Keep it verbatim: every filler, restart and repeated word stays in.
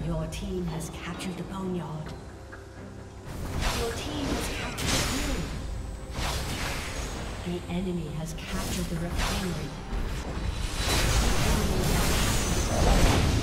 Your team has captured the boneyard. Your team has captured the The enemy has captured the refinery. The enemy has captured the